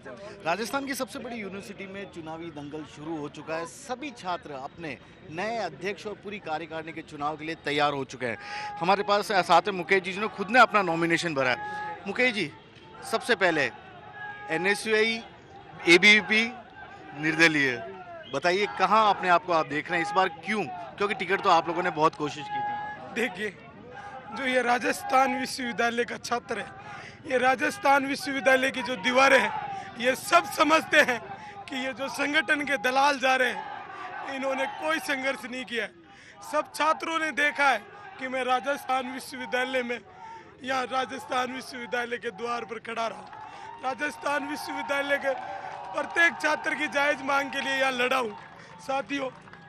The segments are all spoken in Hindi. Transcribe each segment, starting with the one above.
राजस्थान की सबसे बड़ी यूनिवर्सिटी में चुनावी दंगल शुरू हो चुका है। सभी छात्र अपने नए अध्यक्ष और पूरी कार्यकारिणी के चुनाव के लिए तैयार हो चुके हैं। हमारे पास साथ में मुकेश जी जिन्होंने खुद ने अपना नॉमिनेशन भरा है। मुकेश जी, सबसे पहले एनएसयूआई, एबीवीपी, निर्दलीय, बताइए कहाँ अपने आप को आप देख रहे हैं इस बार, क्यों? क्योंकि टिकट तो आप लोगों ने बहुत कोशिश की थी। देखिए, जो ये राजस्थान विश्वविद्यालय का छात्र है, ये राजस्थान विश्वविद्यालय की जो दीवारें हैं, ये सब समझते हैं कि ये जो संगठन के दलाल जा रहे हैं, इन्होंने कोई संघर्ष नहीं किया है। सब छात्रों ने देखा है कि मैं राजस्थान विश्वविद्यालय में, यहाँ राजस्थान विश्वविद्यालय के द्वार पर खड़ा रहा। राजस्थान विश्वविद्यालय के प्रत्येक छात्र की जायज मांग के लिए यहाँ लड़ा हूँ। साथियों,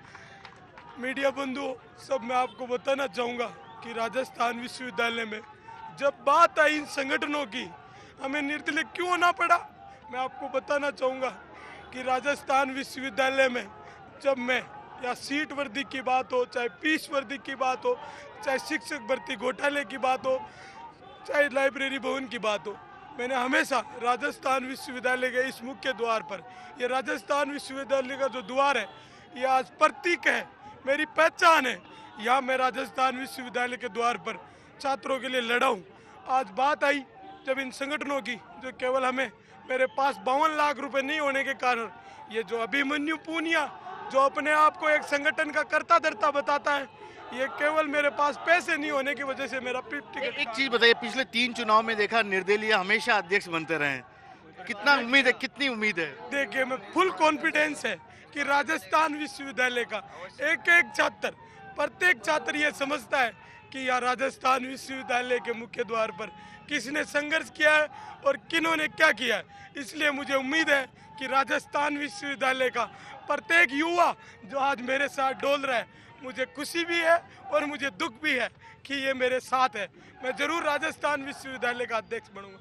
मीडिया बंधुओं, सब मैं आपको बताना चाहूँगा कि राजस्थान विश्वविद्यालय में जब बात आई इन संगठनों की, हमें निर्दलीय क्यों ना पड़ा, मैं आपको बताना चाहूँगा कि राजस्थान विश्वविद्यालय में जब मैं या सीट वर्दी की बात हो, चाहे फीस वर्दी की बात हो, चाहे शिक्षक भर्ती घोटाले की बात हो, चाहे लाइब्रेरी भवन की बात हो, मैंने हमेशा राजस्थान विश्वविद्यालय के इस मुख्य द्वार पर, ये राजस्थान विश्वविद्यालय का जो द्वार है, ये आज प्रतीक है, मेरी पहचान है। यहाँ मैं राजस्थान विश्वविद्यालय के द्वार पर छात्रों के लिए लड़ा हूँ। आज बात आई जब इन संगठनों की, जो केवल हमें, मेरे पास 52 लाख रुपए नहीं होने के कारण, ये जो अभिमन्यु पूनिया जो अपने आप को एक संगठन का कर्ता धर्ता बताता है, ये केवल मेरे पास पैसे नहीं होने की वजह से मेरा टिकट। एक चीज बताइए, पिछले 3 चुनाव में देखा निर्दलीय हमेशा अध्यक्ष बनते रहे, कितना उम्मीद है, कितनी उम्मीद है? देखिए, मैं फुल कॉन्फिडेंस है कि राजस्थान विश्वविद्यालय का एक एक छात्र, प्रत्येक छात्र ये समझता है कि यहाँ राजस्थान विश्वविद्यालय के मुख्य द्वार पर किसने संघर्ष किया है और किन्होंने क्या किया है। इसलिए मुझे उम्मीद है कि राजस्थान विश्वविद्यालय का प्रत्येक युवा जो आज मेरे साथ डोल रहा है, मुझे खुशी भी है और मुझे दुख भी है कि ये मेरे साथ है। मैं जरूर राजस्थान विश्वविद्यालय का अध्यक्ष बनूंगा।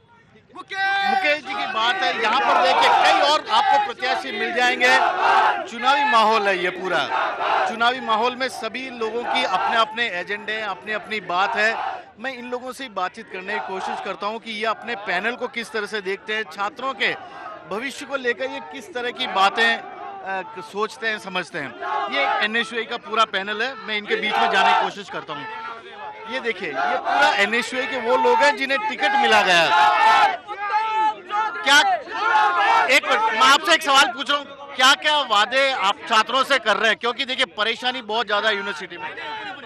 मुकेश जी की बात है, यहाँ पर देखिए कई और आपको प्रत्याशी मिल जाएंगे। चुनावी माहौल है, ये पूरा चुनावी माहौल में सभी लोगों की अपने अपने एजेंडे हैं, अपनी अपनी बात है। मैं इन लोगों से बातचीत करने की कोशिश करता हूँ कि ये अपने पैनल को किस तरह से देखते हैं, छात्रों के भविष्य को लेकर ये किस तरह की बातें सोचते हैं, समझते हैं। ये एनएसयूआई का पूरा पैनल है, मैं इनके बीच में जाने की कोशिश करता हूँ। ये देखिए, ये पूरा एनएसयूआई के वो लोग हैं जिन्हें टिकट मिला गया। क्या, एक मिनट, मैं आपसे एक सवाल पूछ रहा हूँ, क्या क्या वादे आप छात्रों से कर रहे हैं? क्योंकि देखिए परेशानी बहुत ज्यादा यूनिवर्सिटी में,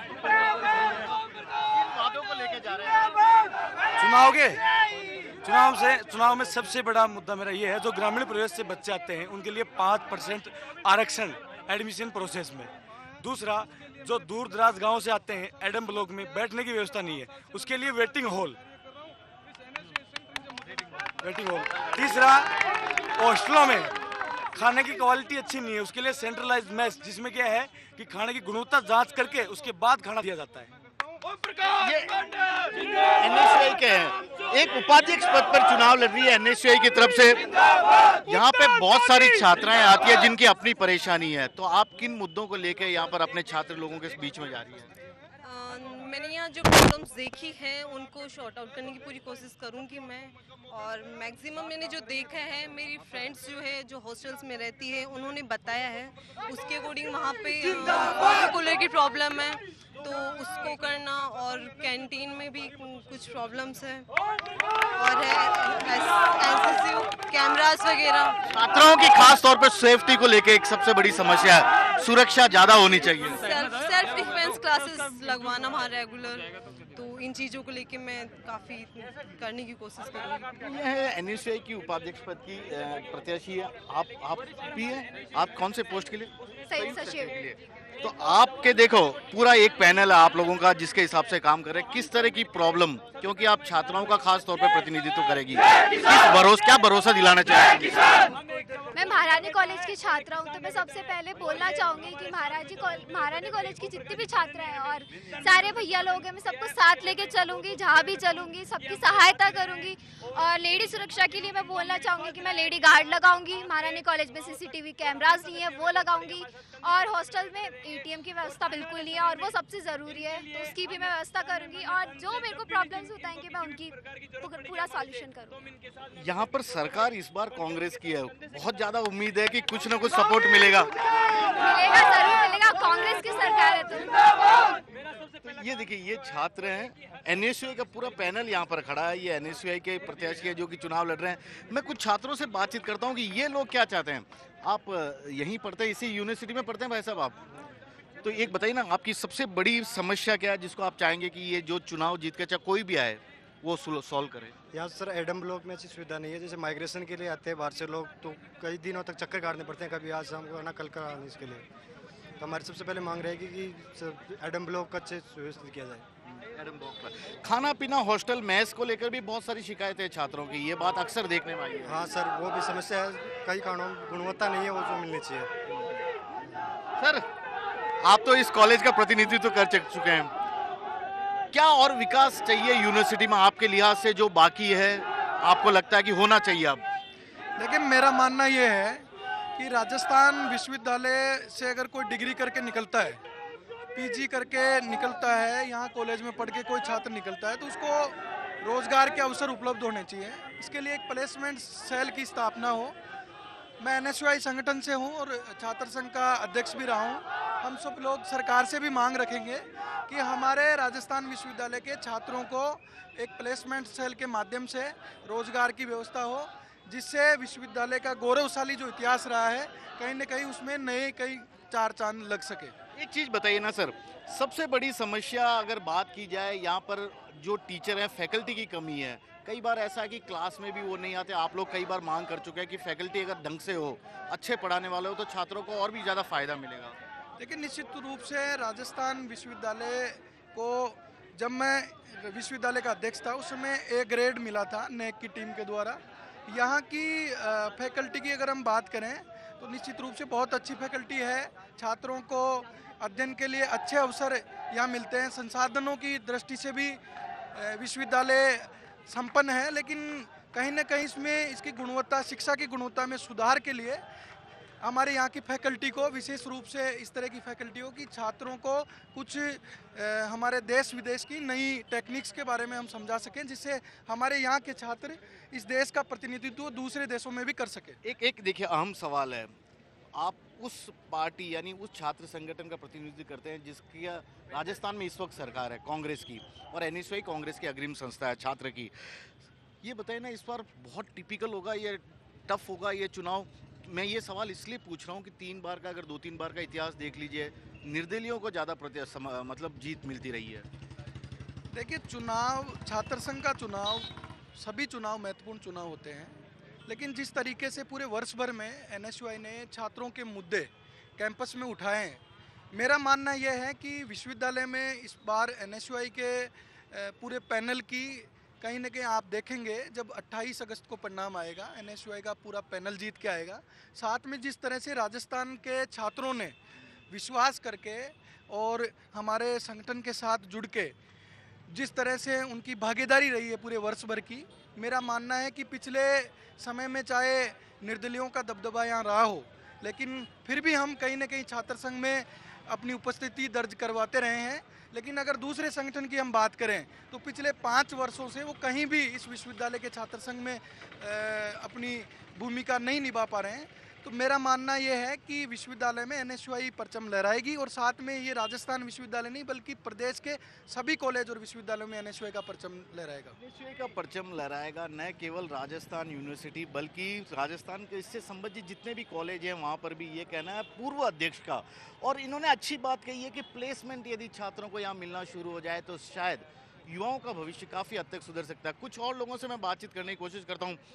वादों को लेके जा रहे हैं। चुनाव में सबसे बड़ा मुद्दा मेरा ये है, जो ग्रामीण प्रदेश से बच्चे आते हैं उनके लिए 5% आरक्षण एडमिशन प्रोसेस में। दूसरा, जो दूर दराज गांव से आते हैं, एडम ब्लॉक में बैठने की व्यवस्था नहीं है, उसके लिए वेटिंग हॉल। तीसरा, हॉस्टलों में खाने की क्वालिटी अच्छी नहीं है, उसके लिए सेंट्रलाइज्ड मेस, जिसमें क्या है कि खाने की गुणवत्ता जांच करके उसके बाद खाना दिया जाता है। ये एनएसयूआई के हैं, एक उपाध्यक्ष पद पर चुनाव लड़ रही है एनएसयूआई की तरफ से। यहाँ पे बहुत सारी छात्राएं आती है जिनकी अपनी परेशानी है, तो आप किन मुद्दों को लेकर यहाँ पर अपने छात्र लोगों के बीच में जा रही है? मैंने यहाँ जो प्रॉब्लम्स देखी हैं उनको शॉर्ट आउट करने की पूरी कोशिश करूँगी मैं, और मैक्सिमम मैंने जो देखा है, मेरी फ्रेंड्स जो है जो हॉस्टल्स में रहती है उन्होंने बताया है, उसके अकॉर्डिंग वहाँ पे वाटर कूलर की प्रॉब्लम है, तो उसको करना, और कैंटीन में भी कुछ प्रॉब्लम्स है, और एनसीसी कैमरास वगैरह। छात्राओं की खास तौर पर सेफ्टी को लेकर एक सबसे बड़ी समस्या है, सुरक्षा ज्यादा होनी चाहिए। सेल्फ डिफेंस क्लासेस लगवाना वहाँ रेगुलर, तो इन चीज़ों को लेके मैं काफ़ी करने की कोशिश करूँगी। ये एनएसयूआई की उपाध्यक्ष पद की प्रत्याशी है, आप भी हैं? आप कौन से पोस्ट के लिए? संयुक्त सचिव। तो आपके देखो पूरा एक पैनल है आप लोगों का जिसके हिसाब से काम कर रहे हैं, किस तरह की प्रॉब्लम, क्योंकि आप छात्राओं का खास तौर पर प्रतिनिधित्व करेगी, क्या भरोसा दिलाना चाहिए? मैं महारानी कॉलेज की छात्रा हूँ, तो मैं सबसे पहले बोलना चाहूँगी कि महारानी कॉलेज की जितनी भी छात्रा हैं और सारे भैया लोग हैं, मैं सबको साथ लेके चलूँगी, जहाँ भी चलूँगी सबकी सहायता करूँगी। और लेडी सुरक्षा के लिए मैं बोलना चाहूँगी कि मैं लेडी गार्ड लगाऊंगी। महारानी कॉलेज में सीसीटीवी कैमराज नहीं है, वो लगाऊंगी। और हॉस्टल में एटीएम की व्यवस्था बिल्कुल नहीं है और वो सबसे ज़रूरी है, तो उसकी भी मैं व्यवस्था करूँगी। और जो मेरे को प्रॉब्लम्स बताएंगे मैं उनकी पूरा सॉल्यूशन करूँगी। यहाँ पर सरकार इस बार कांग्रेस की है, बहुत ज्यादा उम्मीद है कि कुछ ना कुछ सपोर्ट मिलेगा। मिलेगा, जरूर मिलेगा, कांग्रेस की सरकार है तो ये देखिए, ये छात्र हैं, एनएसयूआई का पूरा पैनल यहाँ पर खड़ा है। ये एनएसयूआई के प्रत्याशी है जो कि चुनाव लड़ रहे हैं। मैं कुछ छात्रों से बातचीत करता हूँ कि ये लोग क्या चाहते हैं। आप यहीं पढ़ते हैं, इसी यूनिवर्सिटी में पढ़ते हैं भाई साहब आप? तो एक बताइए ना, आपकी सबसे बड़ी समस्या क्या है जिसको आप चाहेंगे कि ये जो चुनाव जीत के चाहे कोई भी आए वो सॉल्व करे? यहाँ सर एडम ब्लॉक में अच्छी सुविधा नहीं है। जैसे माइग्रेशन के लिए आते हैं बाहर से लोग, तो कई दिनों तक चक्कर काटने पड़ते हैं, कभी आज शाम को आना, कल का आना। इसके लिए तो हमारी सबसे पहले मांग रहेगी कि एडम ब्लॉक का अच्छे सुव्यवस्थित किया जाए। एडम ब्लॉक पर खाना पीना, हॉस्टल, मेस को लेकर भी बहुत सारी शिकायतें हैं छात्रों की, ये बात अक्सर देखने में आई है। हाँ सर, वो भी समस्या है। कई कारणों गुणवत्ता नहीं है वो जो मिलनी चाहिए। सर, आप तो इस कॉलेज का प्रतिनिधित्व कर चुके हैं, क्या और विकास चाहिए यूनिवर्सिटी में आपके लिहाज से जो बाकी है, आपको लगता है कि होना चाहिए अब? लेकिन मेरा मानना ये है कि राजस्थान विश्वविद्यालय से अगर कोई डिग्री करके निकलता है, पीजी करके निकलता है, यहाँ कॉलेज में पढ़ के कोई छात्र निकलता है, तो उसको रोजगार के अवसर उपलब्ध होने चाहिए। इसके लिए एक प्लेसमेंट सेल की स्थापना हो। मैं एनएसयूआई संगठन से हूँ और छात्र संघ का अध्यक्ष भी रहा हूँ। हम सब लोग सरकार से भी मांग रखेंगे कि हमारे राजस्थान विश्वविद्यालय के छात्रों को एक प्लेसमेंट सेल के माध्यम से रोजगार की व्यवस्था हो, जिससे विश्वविद्यालय का गौरवशाली जो इतिहास रहा है कहीं न कहीं उसमें नए कई चार चांद लग सके। एक चीज़ बताइए ना सर, सबसे बड़ी समस्या अगर बात की जाए, यहाँ पर जो टीचर हैं, फैकल्टी की कमी है। कई बार ऐसा है कि क्लास में भी वो नहीं आते। आप लोग कई बार मांग कर चुके हैं कि फैकल्टी अगर ढंग से हो, अच्छे पढ़ाने वाले हो, तो छात्रों को और भी ज़्यादा फायदा मिलेगा। लेकिन निश्चित रूप से राजस्थान विश्वविद्यालय को, जब मैं विश्वविद्यालय का अध्यक्ष था उस समय ए ग्रेड मिला था नेक की टीम के द्वारा। यहाँ की फैकल्टी की अगर हम बात करें तो निश्चित रूप से बहुत अच्छी फैकल्टी है। छात्रों को अध्ययन के लिए अच्छे अवसर यहाँ मिलते हैं। संसाधनों की दृष्टि से भी विश्वविद्यालय संपन्न है, लेकिन कहीं न कहीं इसमें इसकी गुणवत्ता, शिक्षा की गुणवत्ता में सुधार के लिए हमारे यहाँ की फैकल्टी को, विशेष रूप से इस तरह की फैकल्टी हो कि छात्रों को कुछ हमारे देश विदेश की नई टेक्निक्स के बारे में हम समझा सकें, जिससे हमारे यहाँ के छात्र इस देश का प्रतिनिधित्व दूसरे देशों में भी कर सके। एक देखिए, अहम सवाल है, आप उस पार्टी यानी उस छात्र संगठन का प्रतिनिधित्व करते हैं जिसकी राजस्थान में इस वक्त सरकार है, कांग्रेस की, और एनएसयूआई कांग्रेस की अग्रिम संस्था है छात्र की। ये बताइए ना, इस बार बहुत टिपिकल होगा, ये टफ होगा ये चुनाव? मैं ये सवाल इसलिए पूछ रहा हूँ कि 3 बार का, अगर 2-3 बार का इतिहास देख लीजिए, निर्दलियों को ज़्यादा मतलब जीत मिलती रही है। देखिए, चुनाव, छात्र संघ का चुनाव, सभी चुनाव महत्वपूर्ण चुनाव होते हैं, लेकिन जिस तरीके से पूरे वर्ष भर में एनएसयूआई ने छात्रों के मुद्दे कैंपस में उठाए हैं, मेरा मानना यह है कि विश्वविद्यालय में इस बार एनएसयूआई के पूरे पैनल की, कहीं न कहीं आप देखेंगे जब 28 अगस्त को परिणाम आएगा, एनएसयूआई का पूरा पैनल जीत के आएगा। साथ में जिस तरह से राजस्थान के छात्रों ने विश्वास करके और हमारे संगठन के साथ जुड़ के जिस तरह से उनकी भागीदारी रही है पूरे वर्ष भर की, मेरा मानना है कि पिछले समय में चाहे निर्दलियों का दबदबा यहाँ रहा हो, लेकिन फिर भी हम कहीं न कहीं छात्र संघ में अपनी उपस्थिति दर्ज करवाते रहे हैं। लेकिन अगर दूसरे संगठन की हम बात करें तो पिछले 5 वर्षों से वो कहीं भी इस विश्वविद्यालय के छात्र संघ में अपनी भूमिका नहीं निभा पा रहे हैं। तो मेरा मानना ये है कि विश्वविद्यालय में एनएसयूआई परचम लहराएगी, और साथ में ये राजस्थान विश्वविद्यालय नहीं बल्कि प्रदेश के सभी कॉलेज और विश्वविद्यालयों में एनएसयूआई का परचम लहराएगा। एनएसयूआई का परचम लहराएगा, न केवल राजस्थान यूनिवर्सिटी बल्कि राजस्थान के इससे संबंधित जितने भी कॉलेज हैं वहाँ पर भी ये कहना है पूर्व अध्यक्ष का। और इन्होंने अच्छी बात कही है कि प्लेसमेंट यदि छात्रों को यहाँ मिलना शुरू हो जाए तो शायद युवाओं का भविष्य काफ़ी हद तक सुधर सकता है। कुछ और लोगों से मैं बातचीत करने की कोशिश करता हूँ।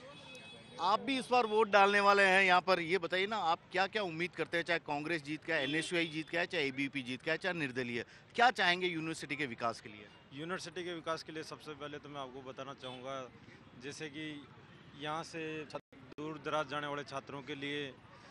आप भी इस बार वोट डालने वाले हैं यहाँ पर, ये बताइए ना, आप क्या क्या उम्मीद करते हैं? चाहे कांग्रेस जीत के आए, एनएसयूआई जीत के आए, चाहे एबीवीपी जीत के आए, चाहे निर्दलीय, क्या चाहेंगे यूनिवर्सिटी के विकास के लिए? यूनिवर्सिटी के विकास के लिए सबसे पहले तो मैं आपको बताना चाहूँगा, जैसे कि यहाँ से दूर दूर दराज जाने वाले छात्रों के लिए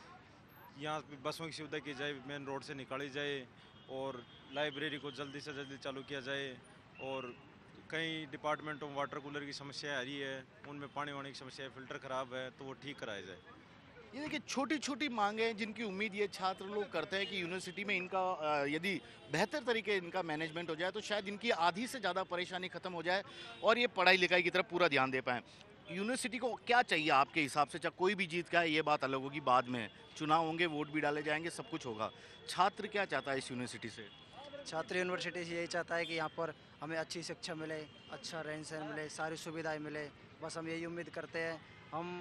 यहाँ पे बसों की सुविधा की जाए, मेन रोड से निकाली जाए और लाइब्रेरी को जल्दी से जल्दी चालू किया जाए। और कई डिपार्टमेंटों में वाटर कूलर की समस्या आ रही है, उनमें पानी वानी की समस्या है, फिल्टर ख़राब है, तो वो ठीक कराया जाए। ये देखिए छोटी छोटी मांगे हैं जिनकी उम्मीद ये छात्र लोग करते हैं कि यूनिवर्सिटी में इनका यदि बेहतर तरीके इनका मैनेजमेंट हो जाए तो शायद इनकी आधी से ज़्यादा परेशानी खत्म हो जाए और ये पढ़ाई लिखाई की तरफ पूरा ध्यान दे पाएँ। यूनिवर्सिटी को क्या चाहिए आपके हिसाब से? चाहे कोई भी जीत का है ये बात अलग होगी, बाद में चुनाव होंगे, वोट भी डाले जाएंगे, सब कुछ होगा। छात्र क्या चाहता है इस यूनिवर्सिटी से? छात्र यूनिवर्सिटी से यही चाहता है कि यहाँ पर हमें अच्छी शिक्षा मिले, अच्छा रहन सहन मिले, सारी सुविधाएं मिले, बस हम यही उम्मीद करते हैं। हम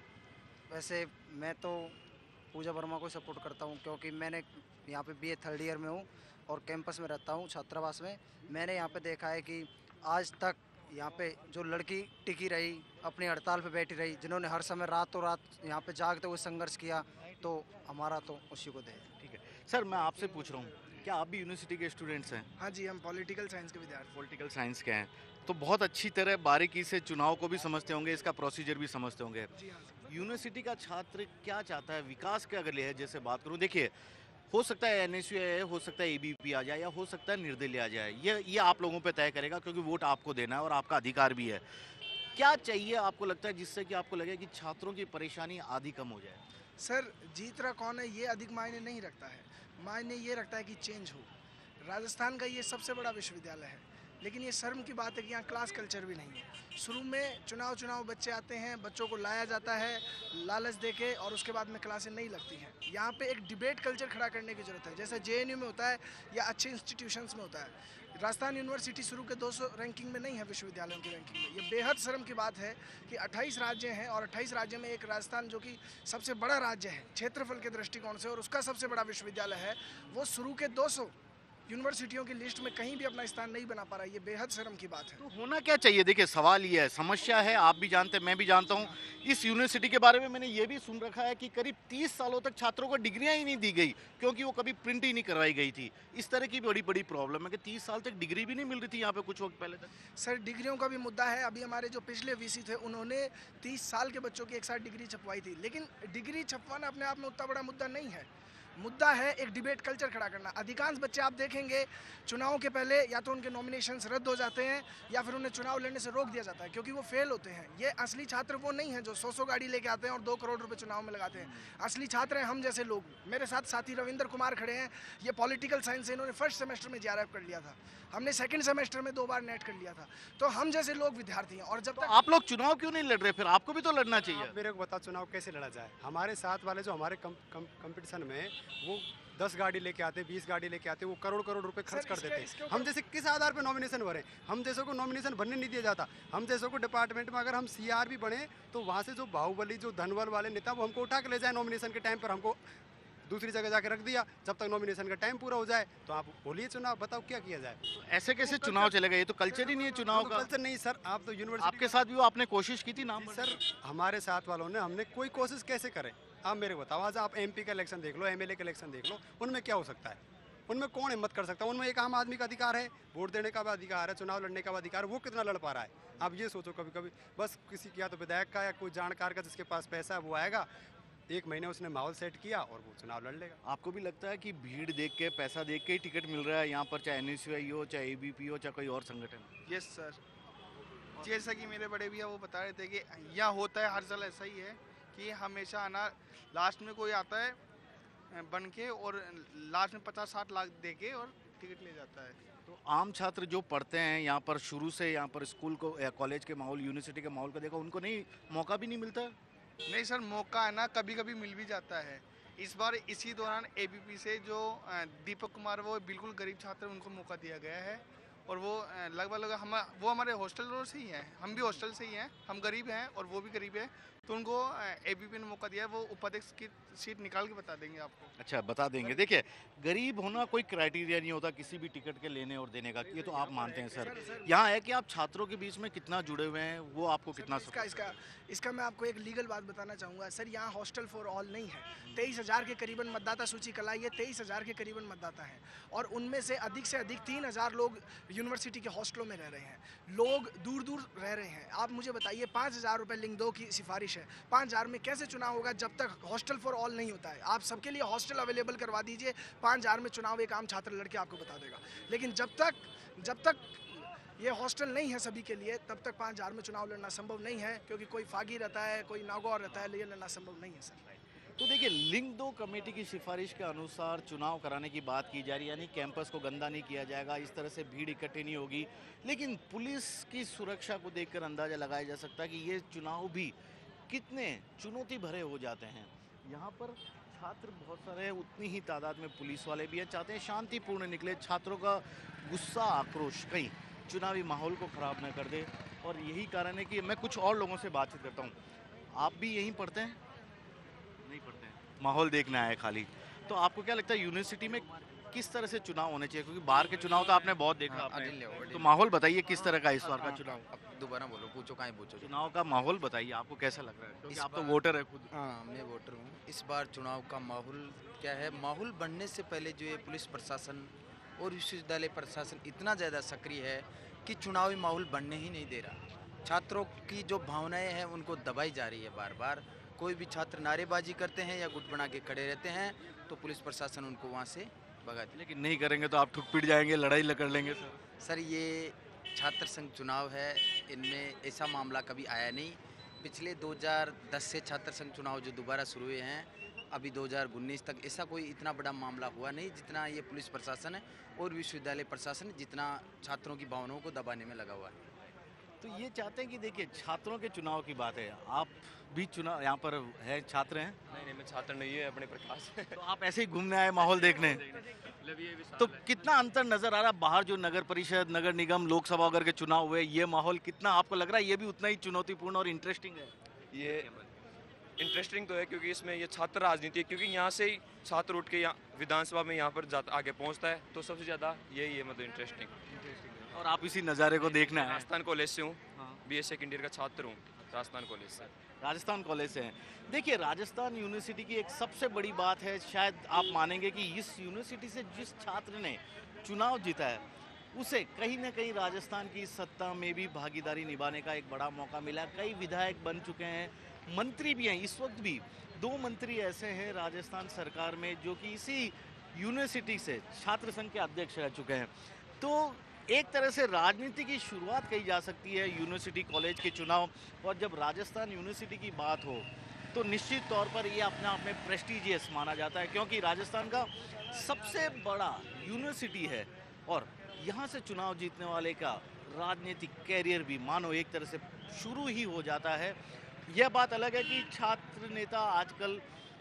वैसे मैं तो पूजा वर्मा को सपोर्ट करता हूँ क्योंकि मैंने यहाँ पे बीए थर्ड ईयर में हूँ और कैंपस में रहता हूँ छात्रावास में। मैंने यहाँ पे देखा है कि आज तक यहाँ पे जो लड़की टिकी रही, अपनी हड़ताल पे बैठी रही, जिन्होंने हर समय रातों रात यहाँ पे जागते हुए संघर्ष किया, तो हमारा तो उसी को दे। ठीक है सर, मैं आपसे पूछ रहा हूँ, क्या आप भी यूनिवर्सिटी के स्टूडेंट्स हैं? हाँ जी, हम पॉलिटिकल साइंस के विद्यार्थी। पॉलिटिकल साइंस के हैं तो बहुत अच्छी तरह बारीकी से चुनाव को भी समझते होंगे, इसका प्रोसीजर भी समझते होंगे। यूनिवर्सिटी का छात्र क्या चाहता है विकास के? अगर लिहाज से बात करूँ, देखिए हो सकता है एनएसयूआई, हो सकता है एबीपी आ जाए या हो सकता है निर्दलीय आ जाए, ये आप लोगों पे तय करेगा क्योंकि वोट आपको देना है और आपका अधिकार भी है। क्या चाहिए आपको लगता है जिससे कि आपको लगे कि छात्रों की परेशानी आधी कम हो जाए? सर, जीत रहा कौन है ये अधिक मायने नहीं रखता है, मायने ये रखता है कि चेंज हो। राजस्थान का ये सबसे बड़ा विश्वविद्यालय है, लेकिन ये शर्म की बात है कि यहाँ क्लास कल्चर भी नहीं है। शुरू में चुनाव बच्चे आते हैं, बच्चों को लाया जाता है लालच देके और उसके बाद में क्लासें नहीं लगती हैं। यहाँ पे एक डिबेट कल्चर खड़ा करने की ज़रूरत है, जैसे जेएनयू में होता है या अच्छे इंस्टीट्यूशंस में होता है। राजस्थान यूनिवर्सिटी शुरू के 200 रैंकिंग में नहीं है, विश्वविद्यालयों की रैंकिंग में। ये बेहद शर्म की बात है कि 28 राज्य हैं और 28 राज्य में एक राजस्थान जो कि सबसे बड़ा राज्य है क्षेत्रफल के दृष्टिकोण से और उसका सबसे बड़ा विश्वविद्यालय है, वो शुरू के 200 यूनिवर्सिटियों की लिस्ट में कहीं भी अपना स्थान नहीं बना पा रहा है। ये बेहद शर्म की बात है। तो होना क्या चाहिए? देखिए सवाल ये है, समस्या है, आप भी जानते हैं, मैं भी जानता हूँ। इस यूनिवर्सिटी के बारे में मैंने ये भी सुन रखा है कि करीब 30 सालों तक छात्रों को डिग्रियां ही नहीं दी गई क्योंकि वो कभी प्रिंट ही नहीं करवाई गई थी। इस तरह की बड़ी प्रॉब्लम है कि 30 साल तक डिग्री भी नहीं मिल रही थी यहाँ पे कुछ वक्त पहले तक। सर, डिग्रियों का भी मुद्दा है। अभी हमारे जो पिछले वीसी थे उन्होंने 30 साल के बच्चों की एक साथ डिग्री छपवाई थी, लेकिन डिग्री छपवाना अपने आप में उतना बड़ा मुद्दा नहीं है। मुद्दा है एक डिबेट कल्चर खड़ा करना। अधिकांश बच्चे आप देखेंगे चुनाव के पहले या तो उनके नॉमिनेशंस रद्द हो जाते हैं या फिर उन्हें चुनाव लड़ने से रोक दिया जाता है क्योंकि वो फेल होते हैं। ये असली छात्र वो नहीं है जो 100 गाड़ी लेके आते हैं और 2 करोड़ रुपए चुनाव में लगाते हैं। असली छात्र हैं हम जैसे लोग। मेरे साथ साथी रविंद्र कुमार खड़े हैं, ये पॉलिटिकल साइंस से इन्होंने फर्स्ट सेमेस्टर में जेआरएफ कर लिया था, हमने सेकंड सेमेस्टर में 2 बार नेट कर लिया था। तो हम जैसे लोग विद्यार्थी हैं। और जब तक आप लोग चुनाव क्यों नहीं लड़ रहे? फिर आपको भी तो लड़ना चाहिए। मेरे को बताओ चुनाव कैसे लड़ा जाए? हमारे साथ वाले जो हमारे कंपटीशन में वो 10 गाड़ी लेके आते, 20 गाड़ी लेके आते, वो करोड़ रुपए खर्च कर देते। हम जैसे किस आधार पे नॉमिनेशन भरे? हम जैसों को नॉमिनेशन भरने नहीं दिया जाता। हम जैसों को डिपार्टमेंट में अगर हम सीआर भी बने तो वहाँ से जो बाहुबली जो धनबल वाले नेता वो हमको उठा के ले जाए नॉमिनेशन के टाइम पर, हमको दूसरी जगह जाके रख दिया। जब तक नॉमिनेशन का टाइम पूरा हो जाए तो आप बोलिए चुनाव, बताओ क्या किया जाए? ऐसे कैसे चुनाव चलेगा? ये तो कल्चर ही नहीं है चुनाव का। कल्चर नहीं सर, आप तो यूनिवर्सिटी आपके साथ भी आपने कोशिश की थी नाम? सर हमारे साथ वालों ने, हमने कोई कोशिश कैसे करे? आप मेरे को बताओ, आज आप एमपी का इलेक्शन देख लो, एमएलए का इलेक्शन देख लो, उनमें क्या हो सकता है? उनमें कौन हिम्मत कर सकता है? उनमें एक आम आदमी का अधिकार है, वोट देने का भी अधिकार है, चुनाव लड़ने का भी अधिकार है। वो कितना लड़ पा रहा है? आप ये सोचो। कभी कभी बस किसी या तो विधायक का या कोई जानकार का जिसके पास पैसा है वो आएगा, 1 महीने उसने माहौल सेट किया और वो चुनाव लड़ लेगा। आपको भी लगता है कि भीड़ देख के, पैसा देख के ही टिकट मिल रहा है यहाँ पर, चाहे एनएसयूआई हो, चाहे एबीपी हो, चाहे कोई और संगठन? यस सर, जैसा कि मेरे बड़े भैया वो बता रहे थे कि यहाँ होता है हर साल ऐसा ही है कि हमेशा आना लास्ट में कोई आता है बन के और लास्ट में 50-60 लाख दे के और टिकट ले जाता है। तो आम छात्र जो पढ़ते हैं यहाँ पर, शुरू से यहाँ पर स्कूल को या कॉलेज के माहौल, यूनिवर्सिटी के माहौल को देखा, उनको नहीं मौका भी नहीं मिलता? नहीं सर, मौका है ना, कभी कभी मिल भी जाता है। इस बार इसी दौरान एबीपी से जो दीपक कुमार, वो बिल्कुल गरीब छात्र, उनको मौका दिया गया है और वो लगभग वो हमारे हॉस्टल से ही हैं, हम भी हॉस्टल से ही हैं, हम गरीब हैं और वो भी गरीब है, तो उनको एबीपी ने मौका दिया है। वो उपाध्यक्ष की सीट निकाल के बता देंगे आपको। अच्छा, बता देंगे। देखिए गरीब होना कोई क्राइटेरिया नहीं होता किसी भी टिकट के लेने और देने का, ये तो आप मानते हैं सर। यहाँ है कि आप छात्रों के बीच में कितना जुड़े हुए हैं, वो आपको कितना इसका मैं आपको एक लीगल बात बताना चाहूँगा सर। यहाँ हॉस्टल फॉर ऑल नहीं है। 23,000 के करीबन मतदाता सूची कलाई है, 23,000 के करीबन मतदाता हैं और उनमें से अधिक 3,000 लोग यूनिवर्सिटी के हॉस्टलों में रह रहे हैं। लोग दूर दूर रह रहे हैं। आप मुझे बताइए, 5,000 रुपये लिंग 2 की सिफारिश सिफारिश है। 5000 में कैसे चुनाव होगा जब तक हॉस्टल फॉर ऑल नहीं होता है। आप सबके लिए हॉस्टल अवेलेबल करवा दीजिए, 5000 में चुनाव एक आम छात्र लड़के आपको बता देगा। लेकिन जब तक ये हॉस्टल नहीं है सभी के लिए, तब तक 5000 में चुनाव लड़ना संभव नहीं है, क्योंकि कोई फागी रहता है, कोई नागौर रहता है, ये लड़ना संभव नहीं है सर। तो देखिए, लिंक 2 कमेटी की सिफारिश के अनुसार चुनाव कराने की बात की जा रही है, यानी कैंपस को गंदा नहीं किया जाएगा, इस तरह से भीड़ इकट्ठी नहीं होगी। लेकिन पुलिस की सुरक्षा को देखकर अंदाजा लगाया जा सकता है कि ये चुनाव भी कितने चुनौती भरे हो जाते हैं। यहाँ पर छात्र बहुत सारे हैं, उतनी ही तादाद में पुलिस वाले भी हैं, चाहते हैं शांतिपूर्ण निकले, छात्रों का गुस्सा आक्रोश कहीं चुनावी माहौल को ख़राब न कर दे। और यही कारण है कि मैं कुछ और लोगों से बातचीत करता हूँ। आप भी यहीं पढ़ते हैं? नहीं पढ़ते हैं, माहौल देखने आए खाली। तो आपको क्या लगता है यूनिवर्सिटी में किस तरह से चुनाव होने चाहिए? क्योंकि बाहर के चुनाव तो आपने बहुत देखा आपने, तो माहौल बताइए किस तरह का इस बार का चुनाव? दोबारा बोलो, पूछो कहाँ पूछो। चुनाव का माहौल बताइए, आपको कैसा लग रहा है? क्योंकि आप तो वोटर है खुद। हाँ, मैं वोटर हूँ। इस बार चुनाव का माहौल क्या है? माहौल बनने से पहले जो है पुलिस प्रशासन और विश्वविद्यालय प्रशासन इतना ज़्यादा सक्रिय है कि चुनावी माहौल बनने ही नहीं दे रहा। छात्रों की जो भावनाएं हैं उनको दबाई जा रही है बार बार। कोई भी छात्र नारेबाजी करते हैं या गुट बना के खड़े रहते हैं तो पुलिस प्रशासन उनको वहाँ से भगाती है। लेकिन नहीं करेंगे तो आप ठुक पिट जाएंगे, लड़ाई कर लेंगे सर। ये छात्र संघ चुनाव है, इनमें ऐसा मामला कभी आया नहीं। पिछले 2010 से छात्र संघ चुनाव जो दोबारा शुरू हुए हैं, अभी 2019 तक ऐसा कोई इतना बड़ा मामला हुआ नहीं जितना ये पुलिस प्रशासन है और विश्वविद्यालय प्रशासन जितना छात्रों की भावनाओं को दबाने में लगा हुआ है। तो ये चाहते हैं कि देखिए, छात्रों के चुनाव की बात है, आप भी चुनाव यहाँ पर है, छात्र हैं? नहीं, मैं छात्र नहीं है, अपने प्रकाश। तो आप ऐसे ही घूमने आए, माहौल देखने? तो कितना अंतर नजर आ रहा है बाहर जो नगर परिषद, नगर निगम, लोकसभा वगैरह के चुनाव हुए, ये माहौल कितना आपको लग रहा है ये भी उतना ही चुनौतीपूर्ण और इंटरेस्टिंग है? ये इंटरेस्टिंग तो है क्योंकि इसमें ये छात्र राजनीति है, क्योंकि यहाँ से ही छात्र उठ के यहाँ विधानसभा में यहाँ पर आगे पहुँचता है, तो सबसे ज़्यादा यही है मतलब इंटरेस्टिंग। और आप इसी नज़ारे को देखना है? राजस्थान कॉलेज से हूँ, BA सेकंड ईयर का छात्र हूँ राजस्थान कॉलेज से। राजस्थान कॉलेज से हैं। देखिए, राजस्थान यूनिवर्सिटी की एक सबसे बड़ी बात है, शायद आप मानेंगे कि इस यूनिवर्सिटी से जिस छात्र ने चुनाव जीता है उसे कहीं ना कहीं राजस्थान की सत्ता में भी भागीदारी निभाने का एक बड़ा मौका मिला। कई विधायक बन चुके हैं, मंत्री भी हैं। इस वक्त भी 2 मंत्री ऐसे हैं राजस्थान सरकार में जो कि इसी यूनिवर्सिटी से छात्र संघ के अध्यक्ष रह चुके हैं। तो एक तरह से राजनीति की शुरुआत कही जा सकती है यूनिवर्सिटी कॉलेज के चुनाव। और जब राजस्थान यूनिवर्सिटी की बात हो तो निश्चित तौर पर ये अपने आप में प्रेस्टिजियस माना जाता है, क्योंकि राजस्थान का सबसे बड़ा यूनिवर्सिटी है और यहाँ से चुनाव जीतने वाले का राजनीतिक कैरियर भी मानो एक तरह से शुरू ही हो जाता है। यह बात अलग है कि छात्र नेता आजकल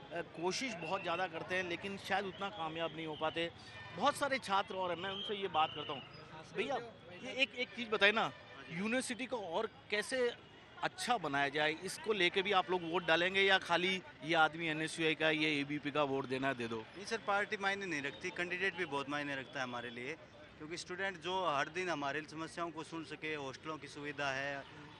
कोशिश बहुत ज़्यादा करते हैं लेकिन शायद उतना कामयाब नहीं हो पाते। बहुत सारे छात्र और मैं उनसे ये बात करता हूँ, भैया ये एक चीज़ बताए ना, यूनिवर्सिटी को और कैसे अच्छा बनाया जाए, इसको लेके भी आप लोग वोट डालेंगे या खाली ये आदमी NSUI का, ये ABP का वोट देना है दे दो? नहीं सर, पार्टी मायने नहीं रखती, कैंडिडेट भी बहुत मायने रखता है हमारे लिए, क्योंकि स्टूडेंट जो हर दिन हमारे समस्याओं को सुन सके, हॉस्टलों की सुविधा है,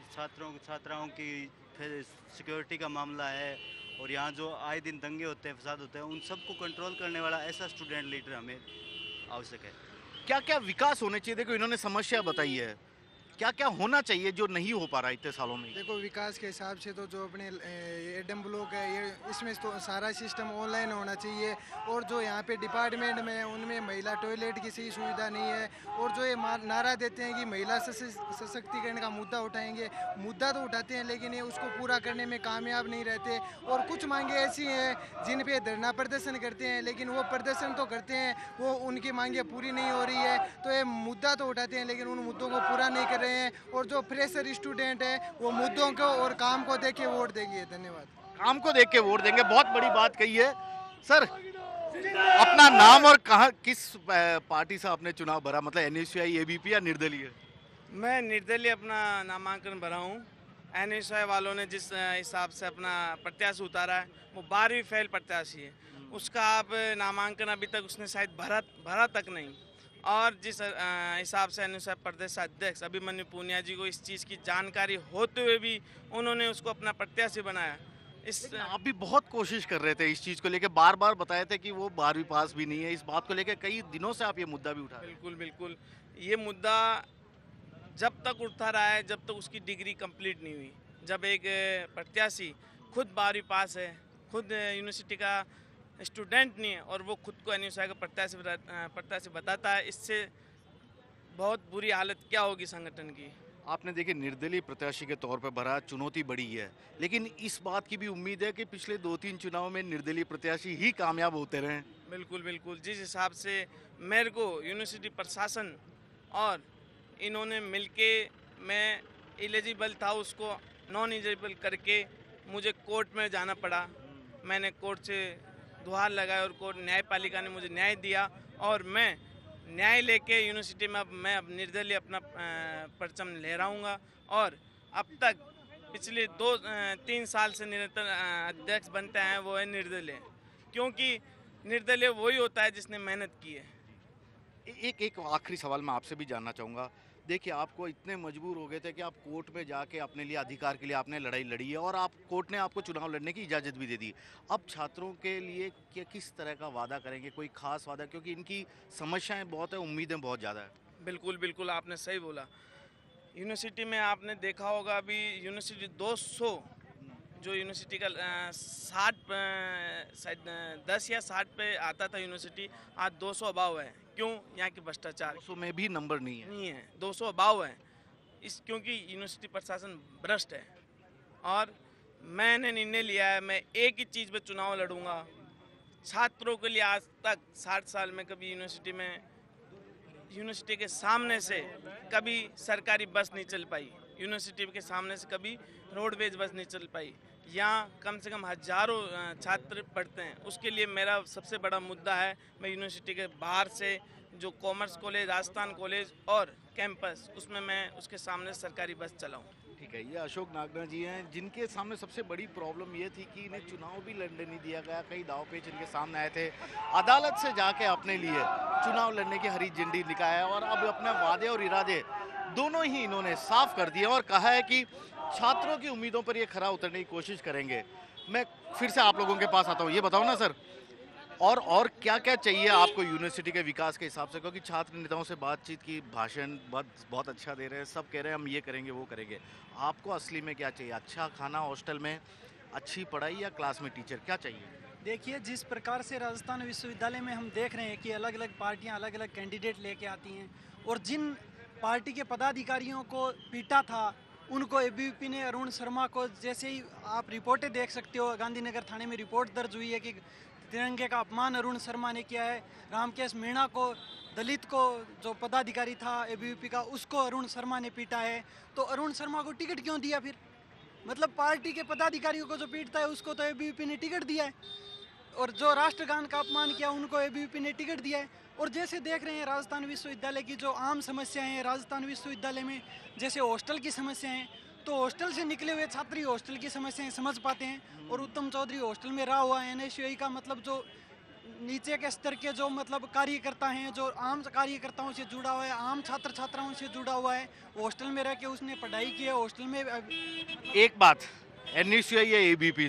छात्राओं की फिर सिक्योरिटी का मामला है, और यहाँ जो आए दिन दंगे होते हैं, फसाद होते हैं, उन सबको कंट्रोल करने वाला ऐसा स्टूडेंट लीडर हमें आवश्यक है। क्या क्या विकास होने चाहिए? देखो इन्होंने समस्या बताई है, क्या क्या होना चाहिए जो नहीं हो पा रहा इतने सालों में? देखो विकास के हिसाब से तो जो अपने एडम ब्लॉक है, ये इसमें तो सारा सिस्टम ऑनलाइन होना चाहिए, और जो यहाँ पे डिपार्टमेंट में है उनमें महिला टॉयलेट की सही सुविधा नहीं है, और जो ये नारा देते हैं कि महिला सशक्तिकरण का मुद्दा उठाएंगे, मुद्दा तो उठाते हैं लेकिन ये उसको पूरा करने में कामयाब नहीं रहते। और कुछ मांगे ऐसी हैं जिन पे धरना प्रदर्शन करते हैं, लेकिन वो प्रदर्शन तो करते हैं, वो उनकी मांगे पूरी नहीं हो रही है, तो ये मुद्दा तो उठाते हैं लेकिन उन मुद्दों को पूरा नहीं कर रहे हैं। और जो फ्रेशर स्टूडेंट है वो मुद्दों को और काम को देख के वोट देंगे। धन्यवाद। काम को देख के वोट देंगे, बहुत बड़ी बात कही है। सर अपना नाम और कहाँ किस पार्टी से आपने चुनाव भरा, मतलब NSUI, ABP या निर्दलीय? मैं निर्दलीय अपना नामांकन भरा हूँ। NSUI वालों ने जिस हिसाब से अपना प्रत्याशी उतारा है वो 12वीं फेल प्रत्याशी है, उसका आप नामांकन अभी तक उसने शायद भरा तक नहीं। और जिस हिसाब से NSUI प्रदेश अध्यक्ष अभिमन्यु पूनिया जी को इस चीज़ की जानकारी होते हुए भी उन्होंने उसको अपना प्रत्याशी बनाया। आप भी बहुत कोशिश कर रहे थे इस चीज़ को लेकर, बार बार बताए थे कि वो 12वीं पास भी नहीं है। इस बात को लेकर कई दिनों से आप ये मुद्दा भी उठा रहे हैं। बिल्कुल बिल्कुल, ये मुद्दा जब तक उठता रहा है जब तक उसकी डिग्री कंप्लीट नहीं हुई। जब एक प्रत्याशी खुद 12वीं पास है, खुद यूनिवर्सिटी का स्टूडेंट नहीं है और वो खुद को एनएसयूआई का प्रत्याशी बताता है। इससे बहुत बुरी हालत क्या होगी संगठन की। आपने देखिए निर्दलीय प्रत्याशी के तौर पर भरा, चुनौती बड़ी है, लेकिन इस बात की भी उम्मीद है कि पिछले 2-3 चुनाव में निर्दलीय प्रत्याशी ही कामयाब होते रहे। बिल्कुल बिल्कुल, जिस हिसाब से मेरे को यूनिवर्सिटी प्रशासन और इन्होंने मिलके, मैं एलिजिबल था उसको नॉन एलिजिबल करके मुझे कोर्ट में जाना पड़ा। मैंने कोर्ट से गुहार लगाया और कोर्ट न्यायपालिका ने मुझे न्याय दिया और मैं न्याय लेके यूनिवर्सिटी में अब निर्दलीय अपना परचम लहराऊंगा। और अब तक पिछले 2-3 साल से निरंतर अध्यक्ष बनते हैं वो है निर्दलीय, क्योंकि निर्दलीय वही होता है जिसने मेहनत की है। एक आखिरी सवाल मैं आपसे भी जानना चाहूँगा। देखिए आपको इतने मजबूर हो गए थे कि आप कोर्ट में जाके अपने लिए अधिकार के लिए आपने लड़ाई लड़ी है और कोर्ट ने आपको चुनाव लड़ने की इजाज़त भी दे दी। अब छात्रों के लिए क्या किस तरह का वादा करेंगे, कोई खास वादा, क्योंकि इनकी समस्याएं बहुत है, उम्मीदें बहुत ज़्यादा है। बिल्कुल बिल्कुल, आपने सही बोला। यूनिवर्सिटी में आपने देखा होगा अभी यूनिवर्सिटी 200 जो यूनिवर्सिटी का 10 या 60 पे आता था यूनिवर्सिटी, आज 200 अबाव है। क्यों? यहाँ की भ्रष्टाचार 200 में भी नंबर नहीं है 200 अबाव है। क्योंकि यूनिवर्सिटी प्रशासन भ्रष्ट है। और मैंने निर्णय लिया है, मैं एक ही चीज़ पे चुनाव लड़ूंगा। छात्रों के लिए आज तक 60 साल में कभी यूनिवर्सिटी के सामने से कभी सरकारी बस नहीं चल पाई, यूनिवर्सिटी के सामने से कभी रोडवेज बस नहीं चल पाई। यहाँ कम से कम हजारों छात्र पढ़ते हैं। उसके लिए मेरा सबसे बड़ा मुद्दा है, मैं यूनिवर्सिटी के बाहर से जो कॉमर्स कॉलेज, राजस्थान कॉलेज और कैंपस, उसमें मैं उसके सामने सरकारी बस चलाऊँ। ठीक है, ये अशोक नागना जी हैं जिनके सामने सबसे बड़ी प्रॉब्लम ये थी कि इन्हें चुनाव भी लड़ने नहीं दिया गया। कई दाव पेच इनके सामने आए थे, अदालत से जाके अपने लिए चुनाव लड़ने की हरी झंडी दिखाया और अब अपने वादे और इरादे दोनों ही इन्होंने साफ कर दिए और कहा है कि छात्रों की उम्मीदों पर ये खरा उतरने की कोशिश करेंगे। मैं फिर से आप लोगों के पास आता हूँ, ये बताओ ना सर, और क्या क्या चाहिए आपको यूनिवर्सिटी के विकास के हिसाब से, क्योंकि छात्र नेताओं से बातचीत की, भाषण बहुत अच्छा दे रहे हैं, सब कह रहे हैं हम ये करेंगे वो करेंगे। आपको असली में क्या चाहिए? अच्छा खाना हॉस्टल में, अच्छी पढ़ाई या क्लास में टीचर, क्या चाहिए? देखिए, जिस प्रकार से राजस्थान विश्वविद्यालय में हम देख रहे हैं कि अलग अलग पार्टियां अलग अलग कैंडिडेट लेके आती हैं और जिन पार्टी के पदाधिकारियों को पीटा था उनको एबीवीपी ने, अरुण शर्मा को, जैसे ही आप रिपोर्टें देख सकते हो, गांधीनगर थाने में रिपोर्ट दर्ज हुई है कि तिरंगे का अपमान अरुण शर्मा ने किया है। रामकेश मीणा को, दलित को, जो पदाधिकारी था एबीवीपी का, उसको अरुण शर्मा ने पीटा है। तो अरुण शर्मा को टिकट क्यों दिया फिर? मतलब पार्टी के पदाधिकारियों को जो पीटता है उसको तो एबीवीपी ने टिकट दिया है और जो राष्ट्रगान का अपमान किया उनको एबीवीपी ने टिकट दिया है। और जैसे देख रहे हैं राजस्थान विश्वविद्यालय की जो आम समस्याएं हैं, राजस्थान विश्वविद्यालय में जैसे हॉस्टल की समस्याएं हैं, तो हॉस्टल से निकले हुए छात्र ही हॉस्टल की समस्याएं समझ पाते हैं। और उत्तम चौधरी हॉस्टल में रहा हुआ एनएसयूआई का, मतलब जो नीचे के स्तर के जो मतलब कार्यकर्ता हैं, जो आम कार्यकर्ताओं से जुड़ा हुआ है, आम छात्र छात्राओं से जुड़ा हुआ है, हॉस्टल में रह के उसने पढ़ाई की है। हॉस्टल में एक बात, एनएसयूआई या एबीवीपी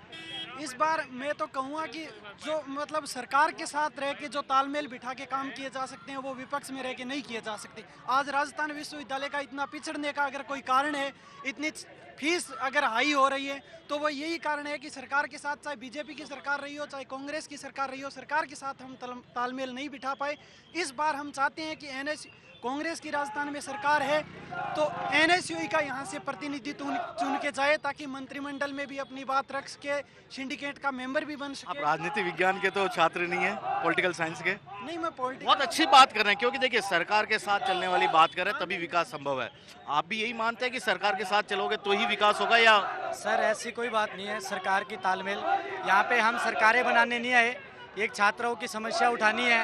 इस बार मैं तो कहूँगा कि जो मतलब सरकार के साथ रह के जो तालमेल बिठा के काम किए जा सकते हैं वो विपक्ष में रह के नहीं किए जा सकते। आज राजस्थान विश्वविद्यालय का इतना पिछड़ने का अगर कोई कारण है, इतनी फीस अगर हाई हो रही है, तो वो यही कारण है कि सरकार के साथ, चाहे बीजेपी की सरकार रही हो चाहे कांग्रेस की सरकार रही हो, सरकार के साथ हम तालमेल नहीं बिठा पाए। इस बार हम चाहते हैं कि कांग्रेस की राजस्थान में सरकार है तो एनएसयूआई का यहाँ से प्रतिनिधित्व चुन के जाए ताकि मंत्रिमंडल में भी अपनी बात रख के सिंडिकेट का मेंबर भी बन सके। आप राजनीति विज्ञान के तो छात्र नहीं है, पॉलिटिकल साइंस के? नहीं, मैं बहुत अच्छी बात कर रहे हैं, क्योंकि देखिए सरकार के साथ चलने वाली बात कर रहे हैं तभी विकास संभव है। आप भी यही मानते हैं कि सरकार के साथ चलोगे तो ही विकास होगा? या सर ऐसी कोई बात नहीं है, सरकार की तालमेल, यहाँ पे हम सरकारें बनाने नहीं आए, एक छात्रों की समस्या उठानी है।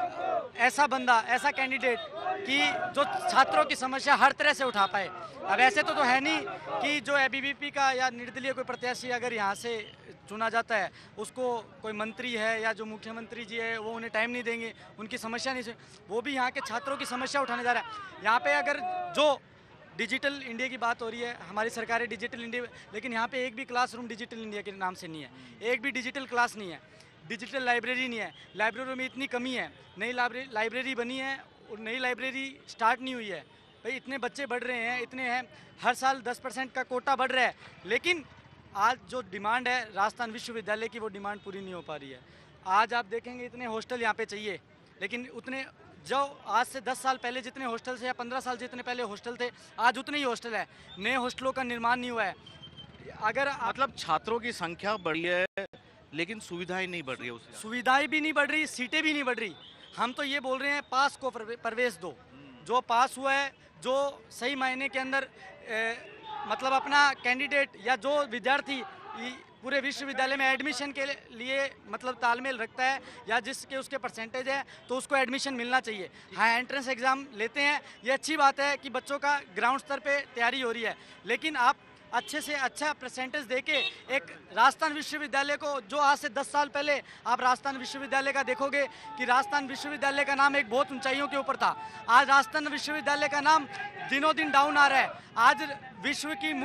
ऐसा बंदा, ऐसा कैंडिडेट कि जो छात्रों की समस्या हर तरह से उठा पाए। अब ऐसे तो है नहीं कि जो एबीवीपी का या निर्दलीय कोई प्रत्याशी अगर यहाँ से चुना जाता है उसको कोई मंत्री है या जो मुख्यमंत्री जी है वो उन्हें टाइम नहीं देंगे, उनकी समस्या नहीं, वो भी यहाँ के छात्रों की समस्या उठाने जा रहा है। यहाँ पे अगर जो डिजिटल इंडिया की बात हो रही है, हमारी सरकार डिजिटल इंडिया, लेकिन यहाँ पे एक भी क्लासरूम डिजिटल इंडिया के नाम से नहीं है, एक भी डिजिटल क्लास नहीं है, डिजिटल लाइब्रेरी नहीं है, लाइब्रेरी में इतनी कमी है, नई लाइब्रेरी बनी है और नई लाइब्रेरी स्टार्ट नहीं हुई है। भाई इतने बच्चे बढ़ रहे हैं, इतने हैं, हर साल 10% का कोटा बढ़ रहा है, लेकिन आज जो डिमांड है राजस्थान विश्वविद्यालय की, वो डिमांड पूरी नहीं हो पा रही है। आज आप देखेंगे इतने हॉस्टल यहाँ पे चाहिए, लेकिन उतने जो आज से 10 साल पहले जितने हॉस्टल थे या 15 साल जितने पहले हॉस्टल थे, आज उतने ही हॉस्टल है। नए हॉस्टलों का निर्माण नहीं हुआ है। अगर मतलब छात्रों की संख्या बढ़ी है लेकिन सुविधाएं नहीं बढ़ रही है, उससे सुविधाएं भी नहीं बढ़ रही, सीटें भी नहीं बढ़ रही। हम तो ये बोल रहे हैं पास को प्रवेश दो। जो पास हुआ है, जो सही मायने के अंदर मतलब अपना कैंडिडेट या जो विद्यार्थी पूरे विश्वविद्यालय में एडमिशन के लिए मतलब तालमेल रखता है या जिसके उसके परसेंटेज है, तो उसको एडमिशन मिलना चाहिए। हाँ, एंट्रेंस एग्ज़ाम लेते हैं, ये अच्छी बात है कि बच्चों का ग्राउंड स्तर पे तैयारी हो रही है, लेकिन आप अच्छे से अच्छा परसेंटेज देके एक राजस्थान विश्वविद्यालय को, जो आज से 10 साल पहले आप राजस्थान विश्वविद्यालय का देखोगे कि राजस्थान विश्वविद्यालय का नाम एक बहुत ऊंचाइयों के ऊपर था, आज राजस्थान विश्वविद्यालय का नाम दिनों दिन डाउन आ रहा है। आज विश्व की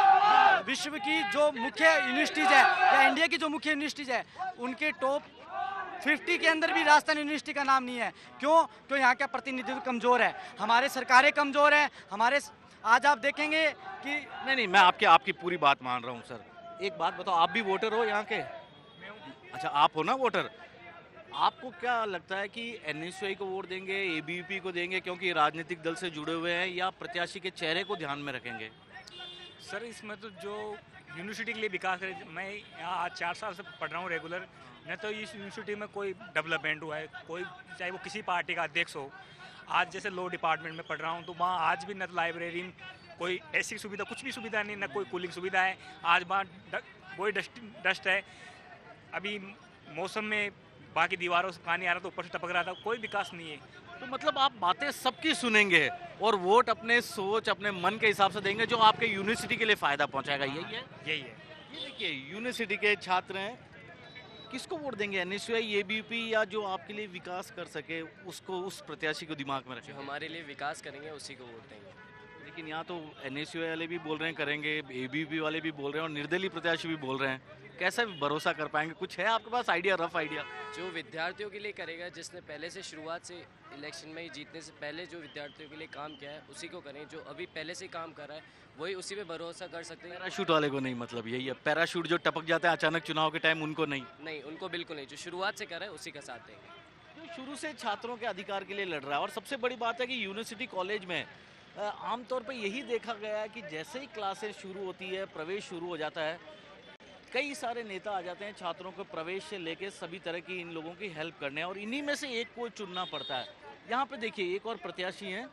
जो मुख्य यूनिवर्सिटीज़ है या इंडिया की जो मुख्य यूनिवर्सिटीज़ है, उनके टॉप 50 के अंदर भी राजस्थान यूनिवर्सिटी का नाम नहीं है। क्यों? क्यों यहाँ का प्रतिनिधित्व कमज़ोर है, हमारे सरकारें कमज़ोर हैं, हमारे आज आप देखेंगे कि नहीं, मैं आपकी पूरी बात मान रहा हूँ सर। एक बात बताओ, आप भी वोटर हो यहाँ के? अच्छा, आप हो ना वोटर। आपको क्या लगता है कि एनएसयूआई को वोट देंगे, एबीवीपी को देंगे क्योंकि राजनीतिक दल से जुड़े हुए हैं, या प्रत्याशी के चेहरे को ध्यान में रखेंगे? सर, इसमें तो जो यूनिवर्सिटी के लिए विकास है, मैं यहाँ आज 4 साल से पढ़ रहा हूँ रेगुलर, न तो इस यूनिवर्सिटी में कोई डेवलपमेंट हुआ है, कोई चाहे वो किसी पार्टी का अध्यक्ष हो। आज जैसे लॉ डिपार्टमेंट में पढ़ रहा हूँ, तो वहाँ आज भी न लाइब्रेरी कोई ऐसी सुविधा, कुछ भी सुविधा नहीं, न कोई कूलिंग सुविधा है। आज वहाँ वही डस्ट है। अभी मौसम में बाकी दीवारों से पानी आ रहा था, ऊपर से टपक रहा था, कोई विकास नहीं है। तो मतलब आप बातें सबकी सुनेंगे और वोट अपने सोच, अपने मन के हिसाब से देंगे, जो आपके यूनिवर्सिटी के लिए फायदा पहुंचाएगा। यही है? यही है। ये देखिए, यूनिवर्सिटी के छात्र हैं, किसको वोट देंगे? एनएसयूआई, एबीवीपी, या जो आपके लिए विकास कर सके उसको, उस प्रत्याशी को दिमाग में रखें? जो हमारे लिए विकास करेंगे उसी को वोट देंगे। लेकिन यहाँ तो एनएसयूआई वाले भी बोल रहे हैं करेंगे, एबीवीपी वाले भी बोल रहे हैं और निर्दलीय प्रत्याशी भी बोल रहे हैं। कैसे भरोसा कर पाएंगे? कुछ है आपके पास आइडिया, रफ आइडिया? जो विद्यार्थियों के लिए करेगा, जिसने पहले से शुरुआत से इलेक्शन में ही जीतने से पहले जो विद्यार्थियों के लिए काम किया है, उसी को करें। जो अभी पहले से काम कर रहा है, वही उसी पे भरोसा कर सकते हैं। पैराशूट वाले को नहीं? मतलब यही है, पैराशूट जो टपक जाते हैं अचानक चुनाव के टाइम, उनको नहीं? नहीं, उनको बिल्कुल नहीं। जो शुरुआत से कर रहा है उसी का साथ देंगे। जो शुरू से छात्रों के अधिकार के लिए लड़ रहा है, और सबसे बड़ी बात है कि यूनिवर्सिटी कॉलेज में आमतौर पर यही देखा गया है कि जैसे ही क्लासेस शुरू होती है, प्रवेश शुरू हो जाता है, कई सारे नेता आ जाते हैं छात्रों को प्रवेश से लेके सभी तरह की इन लोगों की हेल्प करने, और इन्हीं में से एक को चुनना पड़ता है। यहाँ पे देखिए, एक और प्रत्याशी हैं,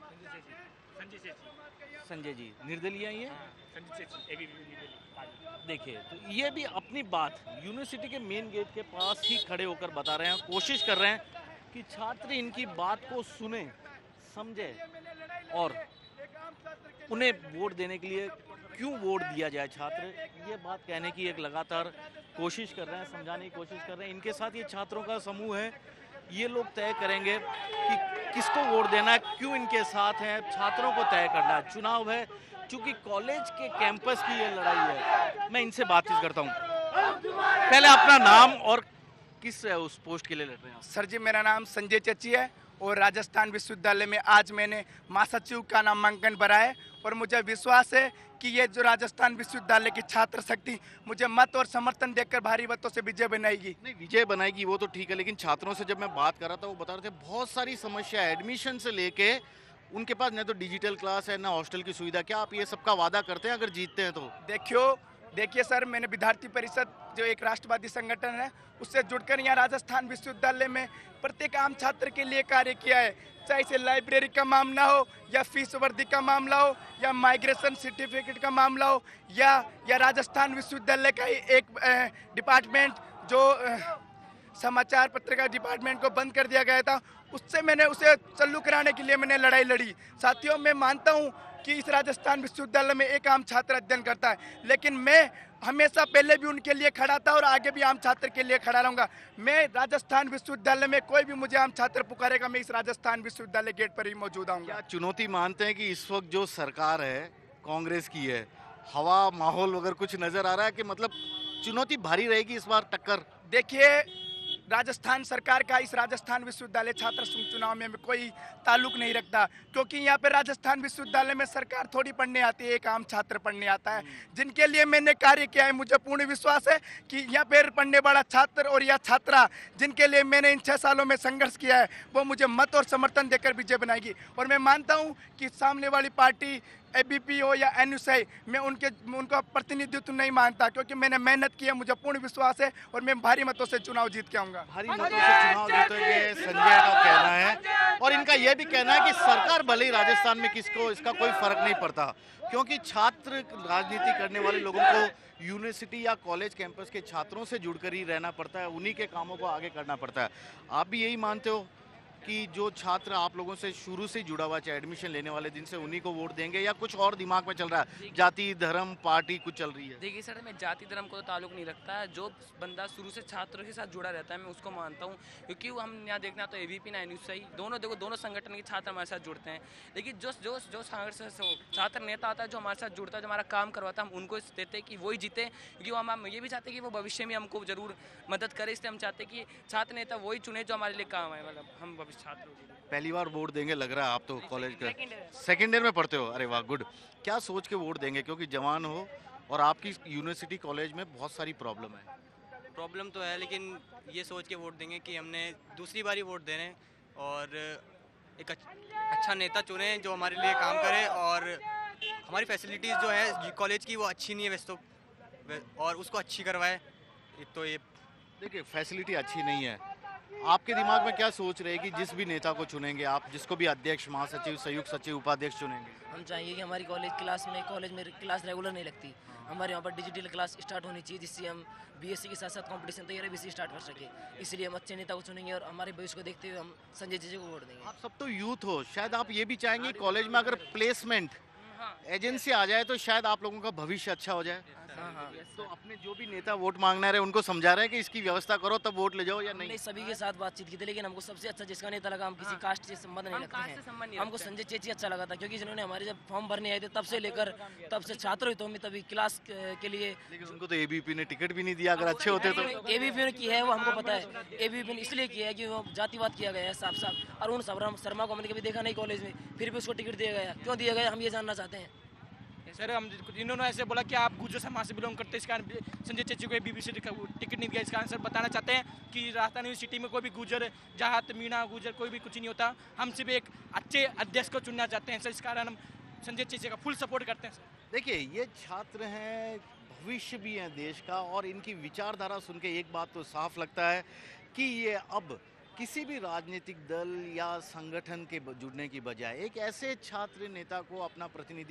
संजय जी, निर्दलीय हैं ये। देखिए, तो ये भी अपनी बात यूनिवर्सिटी के मेन गेट के पास ही खड़े होकर बता रहे हैं, कोशिश कर रहे हैं कि छात्र इनकी बात को सुने, समझे और उन्हें वोट देने के लिए क्यों वोट दिया जाए। छात्र ये बात कहने की एक लगातार कोशिश कर रहे हैं, समझाने की कोशिश कर रहे हैं। इनके साथ ये छात्रों का समूह है, ये लोग तय करेंगे कि किसको वोट देना है, क्यों इनके साथ हैं। छात्रों को तय करना है, चुनाव है, चूंकि कॉलेज के कैंपस की ये लड़ाई है। मैं इनसे बातचीत करता हूँ। पहले अपना नाम और किस उस पोस्ट के लिए लड़ रहे हैं? सर जी, मेरा नाम संजय चची है और राजस्थान विश्वविद्यालय में आज मैंने महासचिव का नामांकन भरा है, और मुझे विश्वास है कि ये जो राजस्थान विश्वविद्यालय की छात्र शक्ति मुझे मत और समर्थन देकर भारी मतों से विजय बनाएगी। नहीं, विजय बनाएगी वो तो ठीक है, लेकिन छात्रों से जब मैं बात कर रहा था, वो बता रहे थे बहुत सारी समस्या है एडमिशन से लेके, उनके पास न तो डिजिटल क्लास है, न हॉस्टल की सुविधा। क्या आप ये सबका वादा करते हैं अगर जीतते हैं तो? देखिए सर, मैंने विद्यार्थी परिषद जो एक राष्ट्रवादी संगठन है उससे जुड़कर यहाँ राजस्थान विश्वविद्यालय में प्रत्येक आम छात्र के लिए कार्य किया है, चाहे इसे लाइब्रेरी का मामला हो, या फीस वर्दी का मामला हो, या माइग्रेशन सर्टिफिकेट का मामला हो, या राजस्थान विश्वविद्यालय का एक डिपार्टमेंट जो समाचार पत्रिका डिपार्टमेंट को बंद कर दिया गया था, उससे मैंने उसे चालू कराने के लिए मैंने लड़ाई लड़ी। साथियों, मैं मानता हूँ कि इस राजस्थान विश्वविद्यालय में एक आम छात्र अध्ययन करता है, लेकिन मैं हमेशा पहले भी उनके लिए खड़ा था और आगे भी आम छात्र के लिए खड़ा रहूंगा। मैं राजस्थान विश्वविद्यालय में कोई भी मुझे आम छात्र पुकारेगा, मैं इस राजस्थान विश्वविद्यालय गेट पर ही मौजूद आऊंगा। क्या चुनौती मानते हैं कि इस वक्त जो सरकार है कांग्रेस की है, हवा माहौल वगैरह कुछ नजर आ रहा है कि मतलब चुनौती भारी रहेगी इस बार टक्कर? देखिए, राजस्थान सरकार का इस राजस्थान विश्वविद्यालय छात्र संघ चुनाव में कोई ताल्लुक नहीं रखता, क्योंकि यहाँ पे राजस्थान विश्वविद्यालय में सरकार थोड़ी पढ़ने आती है, एक आम छात्र पढ़ने आता है। जिनके लिए मैंने कार्य किया है, मुझे पूर्ण विश्वास है कि यहाँ पे पढ़ने वाला छात्र और या छात्रा जिनके लिए मैंने इन 6 सालों में संघर्ष किया है, वो मुझे मत और समर्थन देकर विजय बनाएगी। और मैं मानता हूँ कि सामने वाली पार्टी एबीपी हो या एनयूएसआई, मैं उनका प्रतिनिधित्व नहीं मानता, क्योंकि मैंने मेहनत की है, मुझे पूर्ण विश्वास है और मैं भारी मतों से चुनाव जीत के आऊंगा। भारी मतों से चुनाव जीतेंगे, संजय का कहना है। और इनका यह भी कहना है कि सरकार भले ही राजस्थान में किसको इसका कोई फर्क नहीं पड़ता, क्योंकि छात्र राजनीति करने वाले लोगों को यूनिवर्सिटी या कॉलेज कैंपस के छात्रों से जुड़कर ही रहना पड़ता है, उन्हीं के कामों को आगे करना पड़ता है। आप भी यही मानते हो कि जो छात्र आप लोगों से शुरू से जुड़ा हुआ, चाहे एडमिशन लेने वाले दिन से, उन्हीं को वोट देंगे, या कुछ और दिमाग में चल रहा है, जाति धर्म पार्टी कुछ चल रही है? देखिए सर, मैं जाति धर्म को तो ताल्लुक नहीं रखता है। जो बंदा शुरू से छात्रों के साथ जुड़ा रहता है, मैं उसको मानता हूँ, क्योंकि हम यहाँ देखना तो एबीपी ना एनयूएसआई दोनों संगठन के छात्र हमारे साथ जुड़ते हैं। लेकिन जो छात्र नेता आता है, जो हमारे साथ जुड़ता है, जो हमारा काम करवाता है, हम उनको देते हैं कि वही जीते, क्योंकि हम ये भी चाहते हैं कि वो भविष्य में हमको जरूर मदद करे। इसलिए हम चाहते हैं कि छात्र नेता वही चुने जो हमारे लिए काम है, मतलब हम भविष्य छात्रों के लिए। पहली बार वोट देंगे लग रहा है, आप तो कॉलेज का सेकेंड ईयर में पढ़ते हो? अरे वाह, गुड। क्या सोच के वोट देंगे, क्योंकि जवान हो और आपकी यूनिवर्सिटी कॉलेज में बहुत सारी प्रॉब्लम है? प्रॉब्लम तो है, लेकिन ये सोच के वोट देंगे कि हमने दूसरी बार ही वोट दे रहे हैं और एक अच्छा नेता चुने जो हमारे लिए काम करे। और हमारी फैसिलिटीज़ जो है कॉलेज की वो अच्छी नहीं है वैसे तो, और उसको अच्छी करवाए। तो ये देखिए, फैसिलिटी अच्छी नहीं है, आपके दिमाग में क्या सोच रहे हैं कि जिस भी नेता को चुनेंगे आप, जिसको भी अध्यक्ष, महासचिव, संयुक्त सचिव, उपाध्यक्ष चुनेंगे? हम चाहेंगे कि हमारी कॉलेज कॉलेज में क्लास रेगुलर नहीं लगती, हमारे यहाँ पर डिजिटल क्लास स्टार्ट होनी चाहिए, जिससे हम बीएससी के साथ साथ कंपटीशन तैयारी भी स्टार्ट कर सके। इसलिए हम अच्छे नेता को चुनेंगे और हमारे भविष्य को देखते हुए हम संजय जी को वोट देंगे। आप सब तो यूथ हो, शायद आप ये भी चाहेंगे कॉलेज में अगर प्लेसमेंट एजेंसी आ जाए तो शायद आप लोगों का भविष्य अच्छा हो जाए। हाँ। तो अपने जो भी नेता वोट मांगना रहे उनको समझा रहे हैं कि इसकी व्यवस्था करो तब वोट ले जाओ, या नहीं? सभी के साथ बातचीत की थी, लेकिन हमको सबसे अच्छा जिसका नेता लगा, हम किसी कास्ट से संबंध नहीं रखते हैं, हमको संजय चेची अच्छा लगा था, क्योंकि जिन्होंने हमारे जब फॉर्म भरने आए थे तब से लेकर तब से छात्र हितों में तभी क्लास के लिए। लेकिन उनको तो एबीपी ने टिकट भी नहीं दिया, अगर अच्छे होते तो। एबीपी ने की है वो हमको पता है, एबीपी ने इसलिए किया है कि वो जातिवाद किया गया है साफ साफ। अरुण शर्मा को हमने कभी देखा नहीं कॉलेज में, फिर भी उसको टिकट दिया गया, क्यों दिया गया हम ये जानना चाहते हैं। सर, हम इन्होंने ऐसे बोला कि आप गुर्जर समाज से बिलोंग करते हैं, इस कारण संजय चेची को एबीपी से टिकट नहीं दिया। इस कारण सर बताना चाहते हैं कि राजस्थान यूनिवर्सिटी में कोई भी गुर्जर, जात, मीणा, गुर्जर कोई भी कुछ नहीं होता, हम सिर्फ एक अच्छे अध्यक्ष को चुनना चाहते हैं सर। इस कारण हम संजय चेची का फुल सपोर्ट करते हैं सर। देखिए, ये छात्र हैं, भविष्य भी है देश का, और इनकी विचारधारा सुन के एक बात तो साफ लगता है कि ये अब किसी भी राजनीतिक दल या संगठन के जुड़ने की बजाय एक ऐसे छात्र नेता को अपना प्रतिनिधि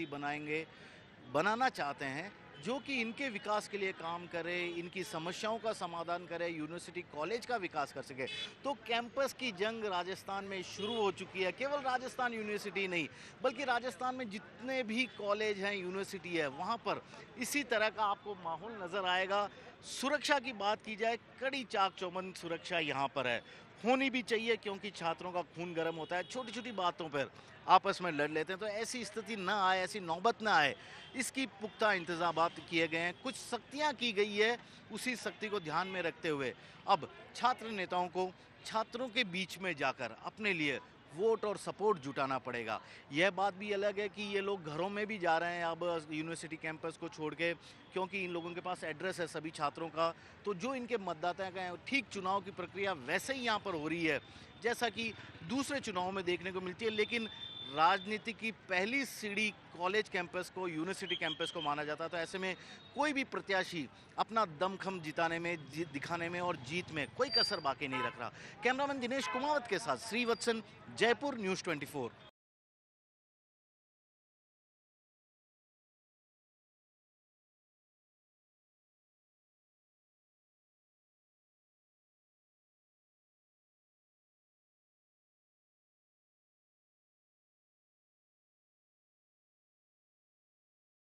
बनाना चाहते हैं जो कि इनके विकास के लिए काम करे, इनकी समस्याओं का समाधान करे, यूनिवर्सिटी कॉलेज का विकास कर सके। तो कैंपस की जंग राजस्थान में शुरू हो चुकी है। केवल राजस्थान यूनिवर्सिटी नहीं, बल्कि राजस्थान में जितने भी कॉलेज हैं, यूनिवर्सिटी है, वहाँ पर इसी तरह का आपको माहौल नज़र आएगा। सुरक्षा की बात की जाए, कड़ी चाक चौबंद सुरक्षा यहाँ पर है, होनी भी चाहिए, क्योंकि छात्रों का खून गर्म होता है, छोटी छोटी बातों पर आपस में लड़ लेते हैं। तो ऐसी स्थिति ना आए, ऐसी नौबत ना आए, इसकी पुख्ता इंतजाम किए गए हैं, कुछ सख्तियां की गई है। उसी सख्ती को ध्यान में रखते हुए अब छात्र नेताओं को छात्रों के बीच में जाकर अपने लिए वोट और सपोर्ट जुटाना पड़ेगा। यह बात भी अलग है कि ये लोग घरों में भी जा रहे हैं अब यूनिवर्सिटी कैंपस को छोड़ के, क्योंकि इन लोगों के पास एड्रेस है सभी छात्रों का। तो जो इनके मतदाता हैं, ठीक चुनाव की प्रक्रिया वैसे ही यहाँ पर हो रही है जैसा कि दूसरे चुनावों में देखने को मिलती है। लेकिन राजनीति की पहली सीढ़ी कॉलेज कैंपस को, यूनिवर्सिटी कैंपस को माना जाता है। तो ऐसे में कोई भी प्रत्याशी अपना दमखम जिताने में, दिखाने में और जीत में कोई कसर बाकी नहीं रख रहा। कैमरामैन दिनेश कुमावत के साथ श्रीवत्सन, जयपुर, न्यूज़ 24।